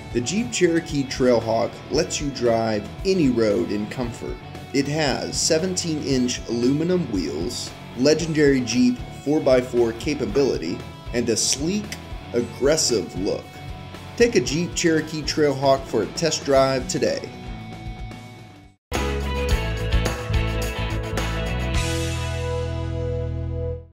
The Jeep Cherokee Trailhawk lets you drive any road in comfort. It has 17-inch aluminum wheels, legendary Jeep 4x4 capability, and a sleek, aggressive look. Take a Jeep Cherokee Trailhawk for a test drive today.